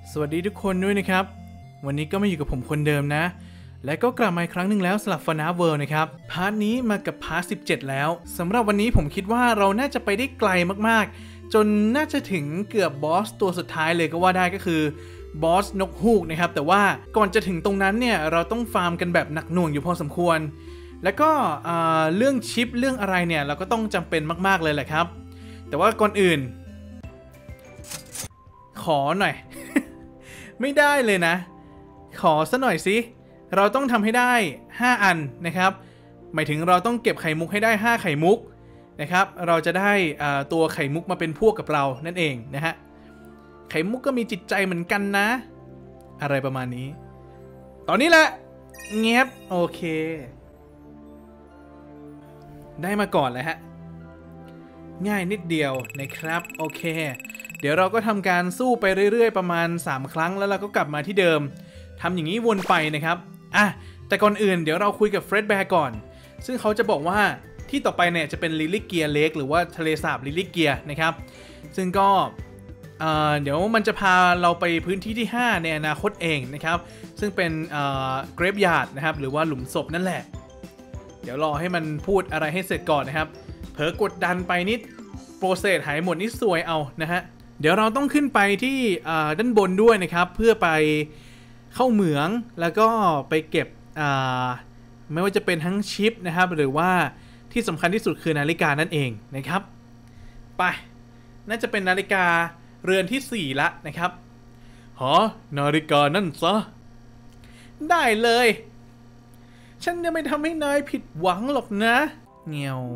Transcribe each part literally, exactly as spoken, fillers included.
สวัสดีทุกคนด้วยนะครับวันนี้ก็มาอยู่กับผมคนเดิมนะและก็กลับมาอีกครั้งหนึ่งแล้วสำหรับ FNAF World นะครับพาร์ทนี้มากับพาร์ทสิบเจ็ดแล้วสำหรับวันนี้ผมคิดว่าเราน่าจะไปได้ไกลมากๆจนน่าจะถึงเกือบบอสตัวสุดท้ายเลยก็ว่าได้ก็คือบอสนกฮูกนะครับแต่ว่าก่อนจะถึงตรงนั้นเนี่ยเราต้องฟาร์มกันแบบหนักหน่วงอยู่พอสมควรแล้วก็เรื่องชิปเรื่องอะไรเนี่ยเราก็ต้องจำเป็นมากๆเลยแหละครับแต่ว่าก่อนอื่นขอหน่อย ไม่ได้เลยนะขอซะหน่อยสิเราต้องทำให้ได้ห้าอันนะครับหมายถึงเราต้องเก็บไข่มุกให้ได้ห้าไข่มุกนะครับเราจะได้ตัวไข่มุกมาเป็นพวกกับเรานั่นเองนะฮะไข่มุกก็มีจิตใจเหมือนกันนะอะไรประมาณนี้ตอนนี้แหละเงียบโอเคได้มาก่อนเลยฮะง่ายนิดเดียวนะครับโอเคเดี๋ยวเราก็ทำการสู้ไปเรื่อยๆประมาณสามครั้งแล้วเราก็กลับมาที่เดิมทำอย่างนี้วนไปนะครับอ่ะแต่ก่อนอื่นเดี๋ยวเราคุยกับเฟร็ดแบร์ก่อนซึ่งเขาจะบอกว่าที่ต่อไปเนี่ยจะเป็นลิลลี่เกียร์เลกหรือว่าทะเลสาบลิลลี่เกียร์นะครับซึ่งก็เอ่อเดี๋ยวมันจะพาเราไปพื้นที่ที่ห้าในอนาคตเองนะครับซึ่งเป็นเอ่อเกรฟยาร์ดนะครับหรือว่าหลุมศพนั่นแหละเดี๋ยวรอให้มันพูดอะไรให้เสร็จก่อนนะครับเผลอกดดันไปนิดโปรเซสหายหมดนี่สวยเอานะฮะเดี๋ยวเราต้องขึ้นไปที่ด้านบนด้วยนะครับเพื่อไปเข้าเหมืองแล้วก็ไปเก็บไม่ว่าจะเป็นทั้งชิปนะครับหรือว่าที่สำคัญที่สุดคือนาฬิกานั่นเองนะครับไปน่าจะเป็นนาฬิกาเรือนที่สี่ละนะครับหอนาฬิกานั่นซะได้เลยฉันจะไม่ทำให้นายผิดหวังหรอกนะเงียว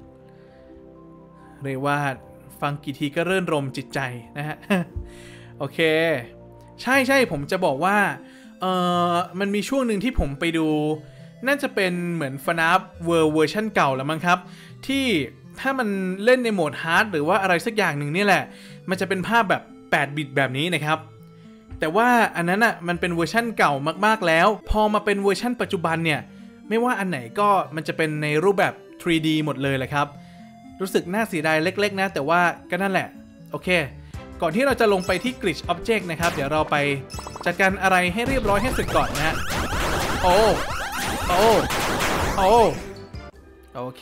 เรียกว่าฟังกี่ทีก็เรื่นรมจิตใจนะฮะ โอเคใช่ใช่ผมจะบอกว่าเออมันมีช่วงหนึ่งที่ผมไปดูน่าจะเป็นเหมือน FNAF World เวอร์ชันเก่าแล้วมั้งครับที่ถ้ามันเล่นในโหมดฮาร์ดหรือว่าอะไรสักอย่างหนึ่งนี่แหละมันจะเป็นภาพแบบแปดบิตแบบนี้นะครับแต่ว่าอันนั้นอ่ะมันเป็นเวอร์ชันเก่ามากๆแล้วพอมาเป็นเวอร์ชันปัจจุบันเนี่ยไม่ว่าอันไหนก็มันจะเป็นในรูปแบบ ทรี ดี หมดเลยแหละครับรู้สึกน่าเสียดายเล็กๆนะแต่ว่าก็นั่นแหละโอเคก่อนที่เราจะลงไปที่ Glitch Object นะครับเดี๋ยวเราไปจัดการอะไรให้เรียบร้อยให้เสร็จก่อนนะฮะโอ้โอ้โอ้โอเค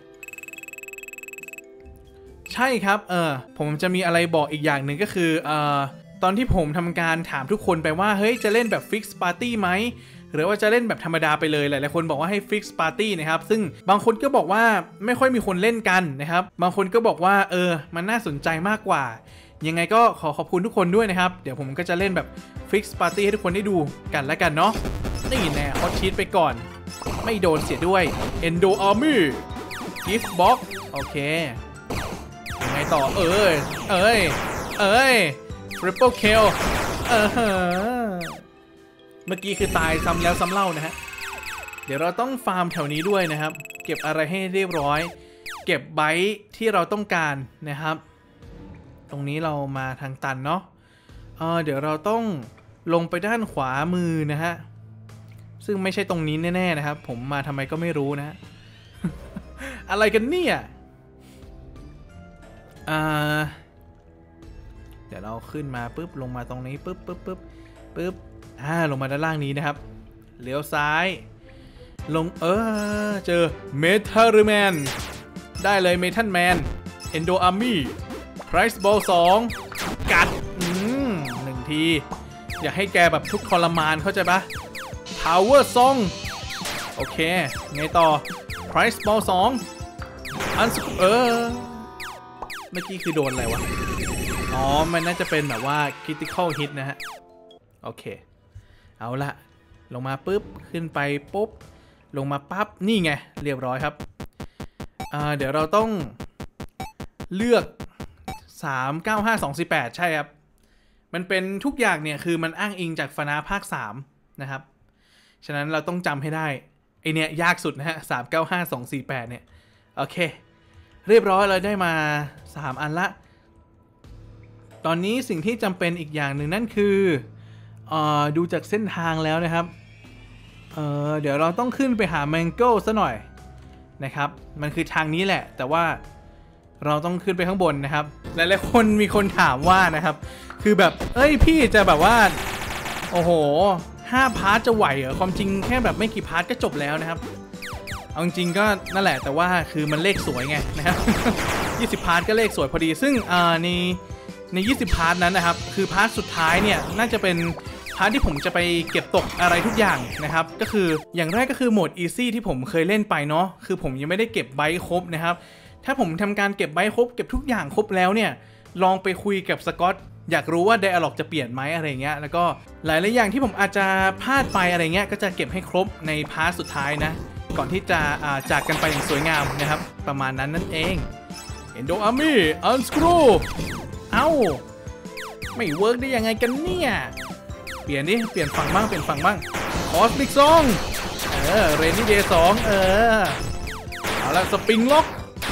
ใช่ครับเออผมจะมีอะไรบอกอีกอย่างหนึ่งก็คือเอ่อตอนที่ผมทำการถามทุกคนไปว่าเฮ้ยจะเล่นแบบ Fix Party ไหมหรือว่าจะเล่นแบบธรรมดาไปเลยหลายๆคนบอกว่าให้ Fix Party นะครับซึ่งบางคนก็บอกว่าไม่ค่อยมีคนเล่นกันนะครับบางคนก็บอกว่าเออมันน่าสนใจมากกว่ายังไงก็ขอขอบคุณทุกคนด้วยนะครับเดี๋ยวผมก็จะเล่นแบบ Fix Party ให้ทุกคนได้ดูกันแล้วกันเนาะนี่แน่ฮอตชีทไปก่อนไม่โดนเสียด้วย Endo Army Gift Box โอเคยังไงต่อเอ้ยเอ้ยเอ้ย Triple Kill เออเมื่อกี้คือตายซ้ำแล้วซ้ำเล่านะฮะเดี๋ยวเราต้องฟาร์มแถวนี้ด้วยนะครับเก็บอะไรให้เรียบร้อยเก็บไบต์ที่เราต้องการนะครับตรงนี้เรามาทางตันเนาะเออเดี๋ยวเราต้องลงไปด้านขวามือนะฮะซึ่งไม่ใช่ตรงนี้แน่ๆนะครับผมมาทำไมก็ไม่รู้นะ อะไรกันเนี่ยอ่าเดี๋ยวเราขึ้นมาปุ๊บลงมาตรงนี้ปุ๊บปุ๊บปุ๊บปุ๊บอ่าลงมาด้านล่างนี้นะครับเลี้ยวซ้ายลงเออเจอเมทัลแมนได้เลยเมทัลแมนเอนโดอาร์มี่ไพรส์บอลสองกัดอืมหนึ่งทีอยากให้แกแบบทุกทรมานเข้าใจปะพาวเวอร์ซองโอเคไงต่อไพรส์บอลสองอันเออเมื่อกี้คือโดนอะไรวะอ๋อมันน่าจะเป็นแบบว่า critical hit นะฮะโอเคเอาละลงมาปุ๊บขึ้นไปปุ๊บลงมาปั๊บนี่ไงเรียบร้อยครับอ่าเดี๋ยวเราต้องเลือกสาม เก้า ห้า สอง สี่ แปดใช่ครับมันเป็นทุกอย่างเนี่ยคือมันอ้างอิงจาก FNAF ภาคสามนะครับฉะนั้นเราต้องจำให้ได้ไอเนี้ยยากสุดนะฮะสาม เก้า ห้า สอง สี่ แปดเนี่ยโอเคเรียบร้อยเราได้มาสามอันละตอนนี้สิ่งที่จำเป็นอีกอย่างหนึ่งนั่นคือเอ่อดูจากเส้นทางแล้วนะครับเอ่อเดี๋ยวเราต้องขึ้นไปหาแมงโก้ซะหน่อยนะครับมันคือทางนี้แหละแต่ว่าเราต้องขึ้นไปข้างบนนะครับหลายๆคนมีคนถามว่านะครับคือแบบเอ้ยพี่จะแบบว่าโอ้โหห้าพาร์ทจะไหวเหรอความจริงแค่แบบไม่กี่พาร์ทก็จบแล้วนะครับเอาจริงก็นั่นแหละแต่ว่าคือมันเลขสวยไงนะครับ ยี่สิบพาร์ทก็เลขสวยพอดีซึ่งอ่าในในยี่สิบพาร์ทนั้นนะครับคือพาร์ทสุดท้ายเนี่ยน่าจะเป็นพาร์ทที่ผมจะไปเก็บตกอะไรทุกอย่างนะครับก็คืออย่างแรกก็คือโหมด Easy ที่ผมเคยเล่นไปเนาะคือผมยังไม่ได้เก็บไบต์ครบนะครับถ้าผมทำการเก็บไบต์ครบเก็บทุกอย่างครบแล้วเนี่ยลองไปคุยกับสกอตอยากรู้ว่า Dialog จะเปลี่ยนไหมอะไรเงี้ยแล้วก็หลายๆอย่างที่ผมอาจจะพลาดไปอะไรเงี้ยก็จะเก็บให้ครบในพาร์ทสุดท้ายนะก่อนที่จะาจากกันไปอย่างสวยงามนะครับประมาณนั้นนั่นเอง Endo Army Unscrew เอ้าไม่เวิร์กได้ยังไงกันเนี่ยเปลี่ยนดิเปลี่ยนฝั่งบ้างเปลี่ยนฝั่งบ้าง Cosmic Song เออ Rainy Day สองเออเอาละสปริงล็อก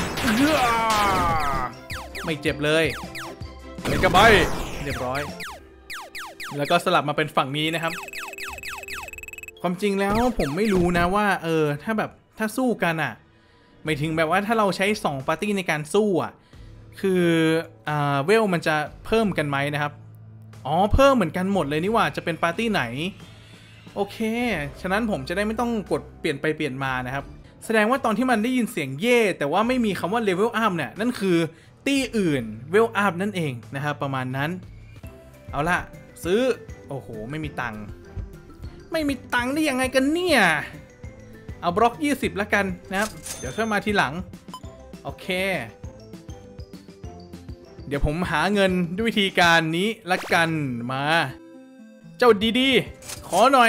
ไม่เจ็บเลยเล่นกระบายเรียบร้อยแล้วก็สลับมาเป็นฝั่งนี้นะครับความจริงแล้วผมไม่รู้นะว่าเออถ้าแบบถ้าสู้กันอ่ะไม่ถึงแบบว่าถ้าเราใช้สองปาร์ตี้ในการสู้อ่ะคืออ่าเวลมันจะเพิ่มกันไหมนะครับอ๋อเพิ่มเหมือนกันหมดเลยนี่ว่าจะเป็นปาร์ตี้ไหนโอเคฉะนั้นผมจะได้ไม่ต้องกดเปลี่ยนไปเปลี่ยนมานะครับแสดงว่าตอนที่มันได้ยินเสียงเย่แต่ว่าไม่มีคำว่าเลเวลอัพเนี่ยนั่นคือตี้อื่นเวลอัพนั่นเองนะครับประมาณนั้นเอาล่ะซื้อโอ้โหไม่มีตังค์ไม่มีตังค์ได้ยังไงกันเนี่ยเอาบล็อกยี่สิบแล้วกันนะครับเดี๋ยวค่อยมาทีหลังโอเคเดี๋ยวผมหาเงินด้วยวิธีการนี้ละกันมาเจ้าดีๆขอหน่อย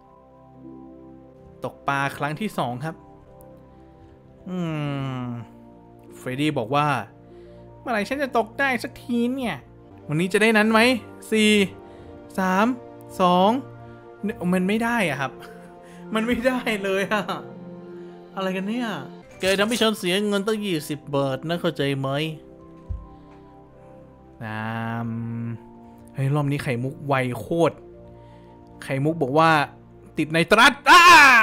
ตกปลาครั้งที่สองครับอืมเฟรดดี้บอกว่าเมื่อไหร่ฉันจะตกได้สักทีเนี่ยวันนี้จะได้นั้นไหมสี่สามสองมันไม่ได้อะครับมันไม่ได้เลยอะอะไรกันเนี่ยแกทำให้ฉันเสียเงินตั้งยี่สิบบาทนะเข้าใจไหมน้ำเฮ้ยรอบนี้ไข่มุกไวโคตรไข่มุกบอกว่าติดในตรัสอ้า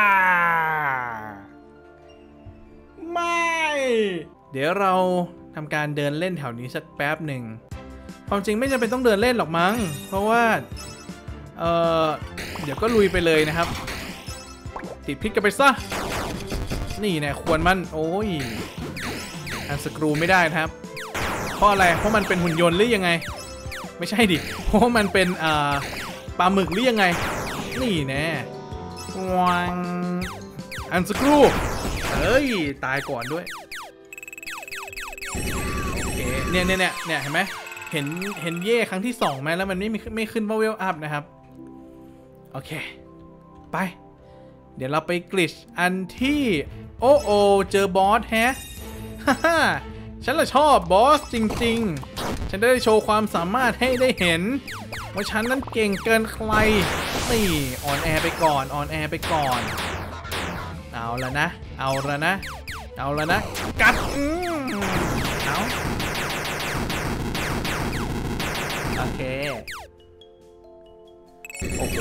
ไม่เดี๋ยวเราทำการเดินเล่นแถวนี้สักแป๊บหนึ่งความจริงไม่จำเป็นต้องเดินเล่นหรอกมั้งเพราะว่าเออเดี๋ยวก็ลุยไปเลยนะครับติดพลิกกันไปซะนี่แน่ควรมันโอ้ยอันสกรูไม่ได้นะครับเพราะอะไรเพราะมันเป็นหุ่นยนต์หรือยังไงไม่ใช่ดิเพราะมันเป็นอ่าปลาหมึกหรือยังไงนี่แน่วังอันสกรูเฮ้ยตายก่อนด้วยโอเคเนี่ยเนี่ยเนี่ยเนี่ยเห็นไหมเห็นเห็นเย่ครั้งที่สองไหมแล้วมันไม่มีไม่ขึ้นว่าเวลอัพนะครับโอเคไปเดี๋ยวเราไปกลิชอันที่โอ้โอเจอบอสแฮะฮ่าฮ่าฉันละชอบบอสจริงๆฉันได้โชว์ความสามารถให้ได้เห็นว่าฉันนั้นเก่งเกินใครนี่ออนแอร์ไปก่อนออนแอร์ไปก่อนเอาละนะเอาละนะเอาละนะกัดอืมเอาโอเคโอ้โห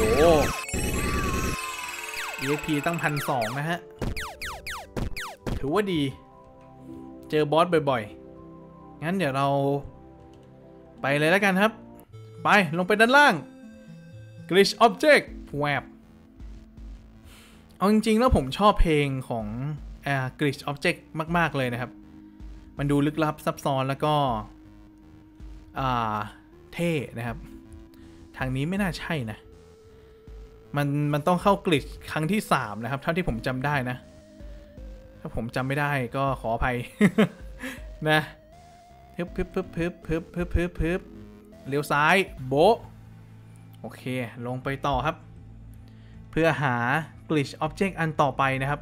อี เอ็กซ์ พี ตั้งพันสองนะฮะถือว่าดีเจอบอสบ่อยๆงั้นเดี๋ยวเราไปเลยแล้วกันครับไปลงไปด้านล่าง Glitch Object แวบเอาจริงๆแล้วผมชอบเพลงของอ่า Glitch Object มากๆเลยนะครับมันดูลึกลับซับซ้อนแล้วก็อ่าเท่นะครับทางนี้ไม่น่าใช่นะมันมันต้องเข้ากลิชครั้งที่สามนะครับเท่าที่ผมจำได้นะถ้าผมจำไม่ได้ก็ขออภัย นะพึบพึบพึบพึบพึบพึบพึบพึบเลี้ยวซ้ายโบะโอเคลงไปต่อครับเพื่อหา glitch object อันต่อไปนะครับ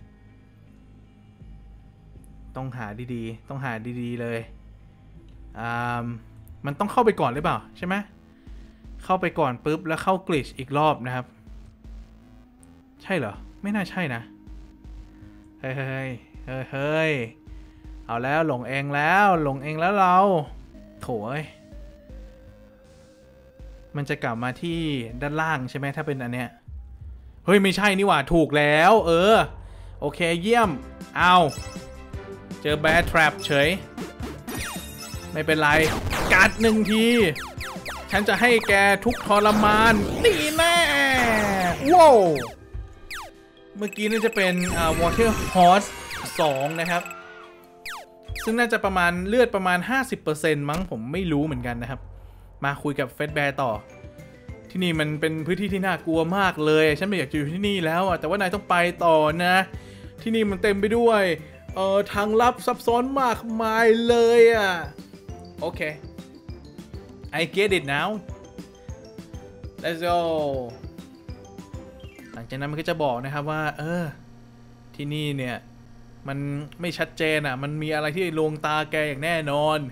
ต้องหาดีๆต้องหาดีๆเลยอ่ามันต้องเข้าไปก่อนหรือเปล่าใช่ไหมเข้าไปก่อนปุ๊บแล้วเข้า glitch อีกรอบนะครับใช่เหรอไม่น่าใช่นะเฮ้ยเฮ้ยเฮ้ยเฮ้ยเอาแล้วหลงเองแล้วหลงเองแล้วเราโถ่เอ้ยมันจะกลับมาที่ด้านล่างใช่ไหมถ้าเป็นอันเนี้ยเฮ้ยไม่ใช่นี่หว่าถูกแล้วเออโอเคเยี่ยมเอาเจอ Bear Trap เฉยไม่เป็นไรกัดหนึ่งทีฉันจะให้แกทุกทรมานนี่แน่ว้าวเมื่อกี้นี่จะเป็นอ่า Water Horse สองนะครับซึ่งน่าจะประมาณเลือดประมาณ ห้าสิบเปอร์เซ็นต์ มั้งผมไม่รู้เหมือนกันนะครับมาคุยกับเฟสแบร์ต่อที่นี่มันเป็นพื้นที่ที่น่ากลัวมากเลยฉันไม่อยากอยู่ที่นี่แล้วแต่ว่านายต้องไปต่อนะที่นี่มันเต็มไปด้วยเอ่อทางลับซับซ้อนมากมายเลยอ่ะโอเค I get it now let's go หลังจากนั้นมันก็จะบอกนะครับว่าเออที่นี่เนี่ยมันไม่ชัดเจนอ่ะมันมีอะไรที่ลวงตาแกอย่างแน่นอน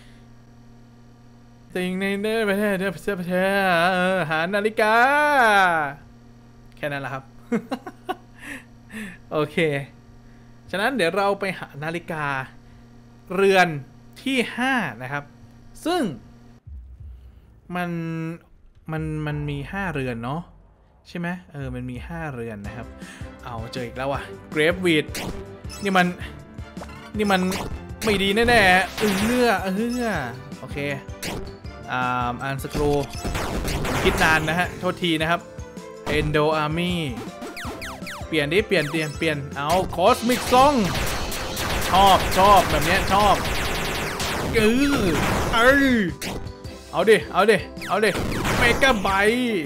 สิ่งในเนื้อประเทศประเทศประเทศหานาฬิกาแค่นั้นแหละครับ โอเคฉะนั้นเดี๋ยวเราไปหานาฬิกาเรือนที่ห้านะครับซึ่งมันมันมันมีห้าเรือนเนาะใช่ไหมเออมันมีห้าเรือนนะครับเอาเจออีกแล้วว่ะเกรฟวีดนี่มันนี่มันไม่ดีแน่ๆเออเอื้อเออโอเคอ่าอันสกรูคิดนานนะฮะโทษทีนะครับเอนโดอาร์มี่เปลี่ยนดิเปลี่ยนเปลี่ยนเปลี่ยนเอาคอสมิกซองชอบชอบแบบนี้ชอบเออเออเอาดิเอาดิเอาดิเมกะไบต์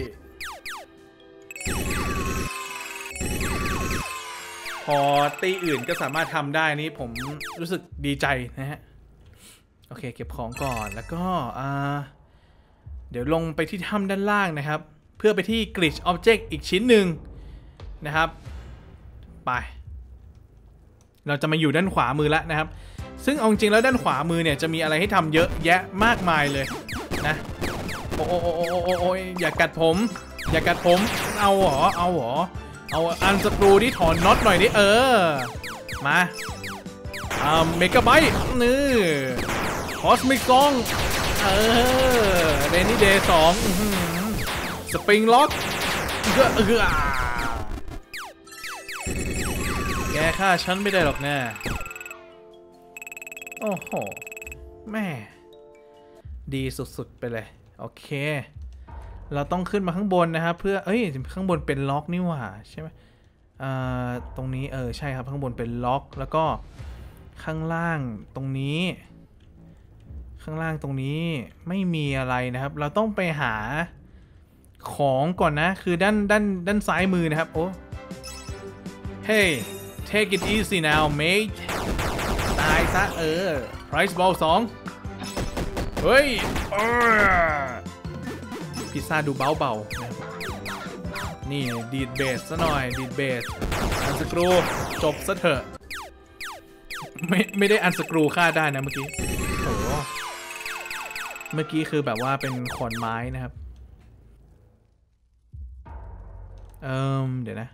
พอตีอื่นก็สามารถทำได้นี่ผมรู้สึกดีใจนะฮะโอเคเก็บของก่อนแล้วก็อ่าเดี๋ยวลงไปที่ถ้ำด้านล่างนะครับเพื่อไปที่ Glitch Object อีกชิ้นหนึ่งนะครับไปเราจะมาอยู่ด้านขวามือแล้วนะครับซึ่งเอาจริงแล้วด้านขวามือเนี่ยจะมีอะไรให้ทำเยอะแยะมากมายเลยนะโอ้โอ้โอ้โอ้โอ้โอ้อย่ากัดผมอย่ากัดผมเอาหรอเอาหรอเอาอันสกรูที่ถอนน็อตหน่อยดิเออมาอ่าเมกะไบต์นี่คอสมิกซองเออเรนนี่เดย์สองสปริงล็อกเออเออแกฆ่าฉันไม่ได้หรอกแน่โอ้โหแม่ดีสุดๆไปเลยโอเคเราต้องขึ้นมาข้างบนนะครับเพื่อเอ้ยข้างบนเป็นล็อกนี่หว่าใช่ไหมอ่าตรงนี้เออใช่ครับข้างบนเป็นล็อกแล้วก็ข้างล่างตรงนี้ข้างล่างตรงนี้ไม่มีอะไรนะครับเราต้องไปหาของก่อนนะคือด้านด้านด้านซ้ายมือนะครับโอ้ Hey take it easy now mate ตายซะเออ price ball สองเฮ้ยพิซซ่าดูเบาๆนะนี่ดีดเบสซะหน่อยดีดเบสอันสกรูจบซะเถอะไม่ไม่ได้อันสกรูฆ่าได้นะเมื่อกี้โอ้เมื่อกี้คือแบบว่าเป็นขอนไม้นะครับเอิมเดี๋ยวนะ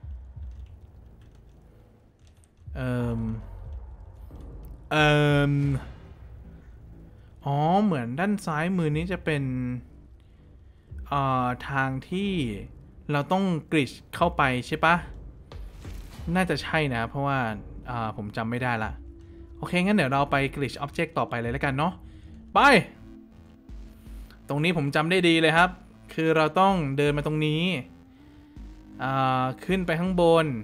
เอิมเอิมอ๋อเหมือนด้านซ้ายมือนี้จะเป็นเอ่อทางที่เราต้องกริชเข้าไปใช่ปะน่าจะใช่นะเพราะว่าอ่าผมจำไม่ได้ละโอเคงั้นเดี๋ยวเราไป Glitch Object ต่อไปเลยแล้วกันเนาะไปตรงนี้ผมจำได้ดีเลยครับคือเราต้องเดินมาตรงนี้อ่าขึ้นไปข้างบน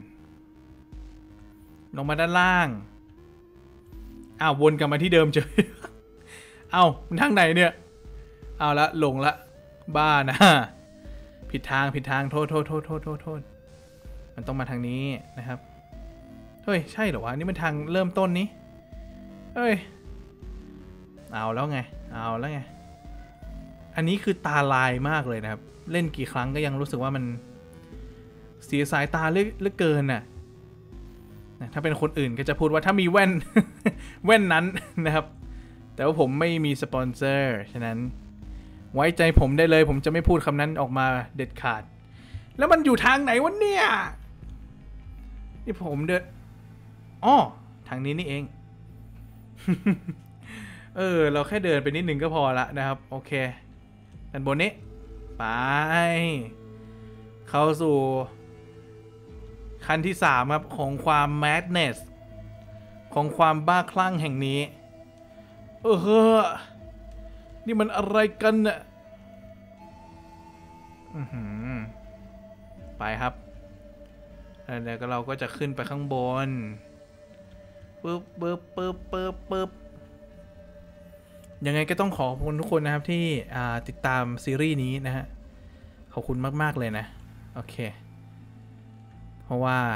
ลงมาด้านล่างอ้าววนกลับมาที่เดิมเฉย เอ้าทางไหนเนี่ยเอาละหลงละบ้านะผิดทางผิดทางโทษโทษโทษโทษโทษโทษมันต้องมาทางนี้นะครับเฮ้ยใช่เหรอวะนี่มันทางเริ่มต้นนี้เฮ้ยเอาแล้วไงเอาแล้วไงอันนี้คือตาลายมากเลยนะครับเล่นกี่ครั้งก็ยังรู้สึกว่ามันเสียสายตาเหลือเกินน่ะถ้าเป็นคนอื่นก็จะพูดว่าถ้ามีแว่น แว่นนั้นนะครับแต่ว่าผมไม่มีสปอนเซอร์ฉะนั้นไว้ใจผมได้เลยผมจะไม่พูดคำนั้นออกมาเด็ดขาดแล้วมันอยู่ทางไหนวะเนี่ยนี่ผมเดินอ้อทางนี้นี่เอง เออเราแค่เดินไปนิดนึงก็พอละนะครับโอเคด้านบนนี้ไปเข้าสู่ขั้นที่สามครับของความ madness ของความบ้าคลั่งแห่งนี้เออนี่มันอะไรกันน่ะไปครับแล้วก็เราก็จะขึ้นไปข้างบนปึ๊บปึ๊บปึ๊บปึ๊บปึ๊บยังไงก็ต้องขอบคุณทุกคนนะครับที่ติดตามซีรีส์นี้นะฮะขอบคุณมากๆเลยนะโอเคเพราะว่า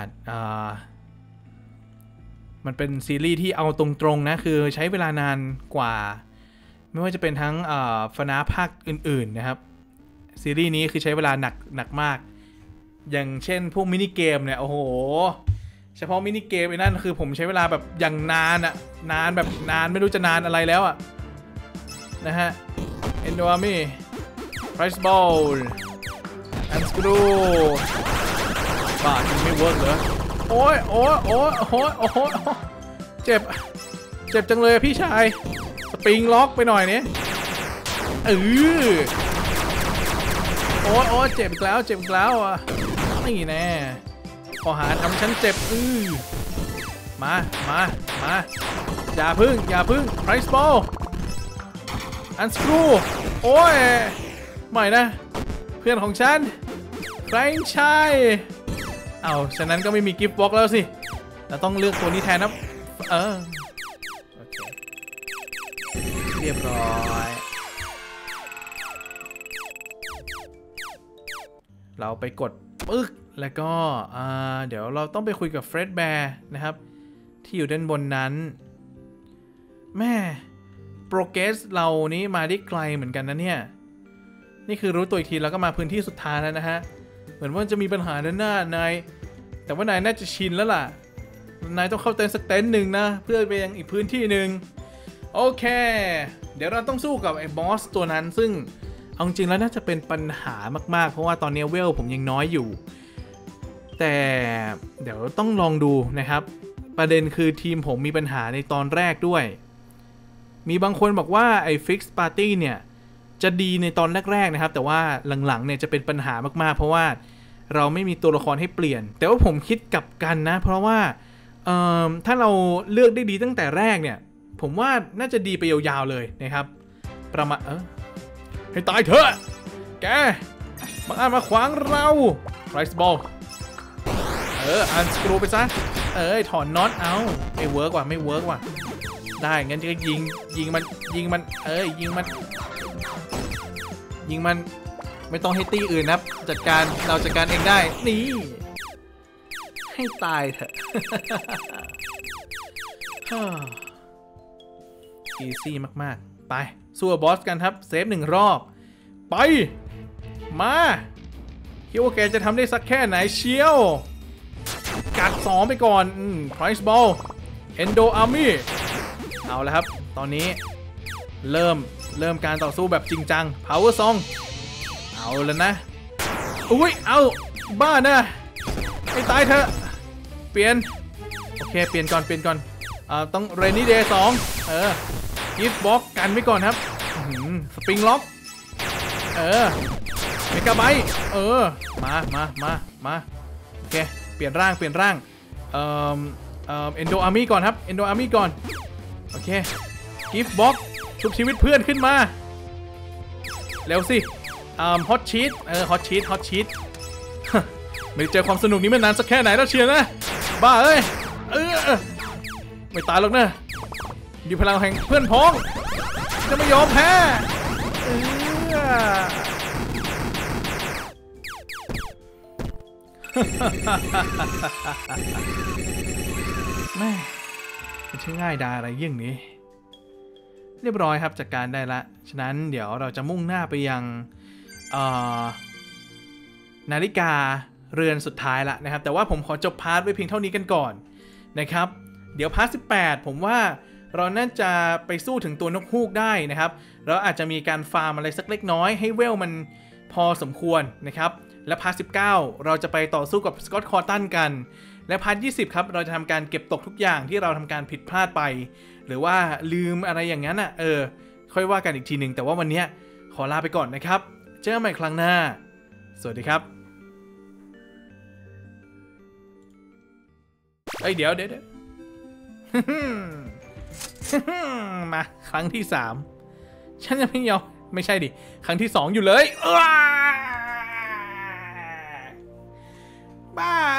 มันเป็นซีรีส์ที่เอาตรงๆนะคือใช้เวลานานกว่าไม่ว่าจะเป็นทั้งฟนาภาคอื่นๆนะครับซีรีส์นี้คือใช้เวลาหนักหนักมากอย่างเช่นพวกมินิเกมเนี่ยโอ้โหเฉพาะมินิเกมไอ้นั่นคือผมใช้เวลาแบบอย่างนานอะนานแบบนานไม่รู้จะนานอะไรแล้วอะนะฮะ Endo Army Price Ball and Screw บ้าจริงไม่เวิร์กเหรอโอ้ยโอ้ยโอ้ยโอ้ยโอ้ยเจ็บเจ็บจังเลยพี่ชายสปริงล็อกไปหน่อยเนี่ยเออโอ้ยโอ้ยเจ็บอีกแล้วเจ็บอีกแล้วอ่ะนี่แน่ขอหาทำฉันเจ็บอือมามามาอย่าพึ่งอย่าพึ่ง Price Ball and Screw โอ้ยไม่นะเพื่อนของฉันใครใช่เอาฉะนั้นก็ไม่มีกิฟต์บ็อกแล้วสิเราต้องเลือกตัวนี้แทนนะเออโอเคเรียบร้อยเราไปกดปึ๊กแล้วก็เดี๋ยวเราต้องไปคุยกับเฟร็ดแบร์นะครับที่อยู่ด้านบนนั้นแม่โปรเกรสเรานี้มาได้ไกลเหมือนกันนะเนี่ยนี่คือรู้ตัวอีกทีแล้วก็มาพื้นที่สุดท้ายแล้วนะฮะเหมือนว่าจะมีปัญหาด้านหน้านายแต่ว่านายน่าจะชินแล้วล่ะนายต้องเข้าเต็นท์สักเต็นท์หนึ่งนะเพื่อไปยังอีกพื้นที่หนึ่งโอเคเดี๋ยวเราต้องสู้กับไอ้บอสตัวนั้นซึ่งเอาจริงแล้วน่าจะเป็นปัญหามากๆเพราะว่าตอนนี้เวลผมยังน้อยอยู่แต่เดี๋ยวต้องลองดูนะครับประเด็นคือทีมผมมีปัญหาในตอนแรกด้วยมีบางคนบอกว่าไอ้ Fix Party เนี่ยจะดีในตอนแรกๆนะครับแต่ว่าหลังๆเนี่ยจะเป็นปัญหามากๆเพราะว่าเราไม่มีตัวละครให้เปลี่ยนแต่ว่าผมคิดกลับกันนะเพราะว่าถ้าเราเลือกได้ดีตั้งแต่แรกเนี่ยผมว่าน่าจะดีไปยาวๆเลยนะครับประมาณเออให้ตายเถอะแกมาอ่านมาขวางเราไรส์บอลเอออันสกรูไปซะเออถอนน็อตเอาไม่เวิร์กว่ะไม่เวิร์กว่ะได้งั้นจะยิงยิงมันยิงมันเอ้ยยิงมันยิงมันไม่ต้องให้ตีอื่นนะจัดการเราจัดการเองได้นี่ให้ตายเถอะอีซี่มากๆไปสู้กับบอสกันครับเซฟหนึ่งรอบไปมาคิดว่าแกจะทำได้สักแค่ไหนเชียวกัดสองไปก่อนอืม Price Ball Endo Army เอาแล้วครับตอนนี้เริ่มเริ่มการต่อสู้แบบจริงจัง Power Song เอาแล้วนะอุ้ยเอาบ้านะไม่ตายเถอะเปลี่ยนโอเคเปลี่ยนก่อนเปลี่ยนก่อนอ่าต้อง Rainy Day สองเออ Gift Box กันไว้ก่อนครับสปริงล็อกเออเมกะไบต์เออมามามามาโอเคเปลี่ยนร่างเปลี่ยนร่างเอ่อเอ่อ Endo Army ก่อนครับ Endo Army ก่อนโอเค Gift Box ชุบชีวิตเพื่อนขึ้นมาเร็วสิอ่าฮอตชีทเออฮอตชีทฮอตชีทไม่เจอความสนุกนี้มานานสักแค่ไหนแล้วเชียร์นะบ้าเอ้ยเออไม่ตายหรอกนะมีพลังแห่งเพื่อนพ้องจะไม่ยอมแพ้แม่มันช่างง่ายดายอะไรยิ่งนี้เรียบร้อยครับจัดการได้ละฉะนั้นเดี๋ยวเราจะมุ่งหน้าไปยังนาฬิกาเรือนสุดท้ายละนะครับแต่ว่าผมขอจบพาร์ทไว้เพียงเท่านี้กันก่อนนะครับเดี๋ยวพาร์ทสิบแปดผมว่าเราน่าจะไปสู้ถึงตัวนกฮูกได้นะครับแล้วอาจจะมีการฟาร์มอะไรสักเล็กน้อยให้เวลมันพอสมควรนะครับและพาร์ทสิบเก้าเราจะไปต่อสู้กับสกอตต์คอร์ตันกันและพาร์ทยี่สิบครับเราจะทำการเก็บตกทุกอย่างที่เราทำการผิดพลาดไปหรือว่าลืมอะไรอย่างนั้นอ่ะเออค่อยว่ากันอีกทีหนึ่งแต่ว่าวันนี้ขอลาไปก่อนนะครับเจอกันใหม่ครั้งหน้าสวัสดีครับเอ้ยเดี๋ยวเดี๋ยวมาครั้งที่สามฉันจะไม่ยอมไม่ใช่ดิครั้งที่สองอยู่เลย บ้า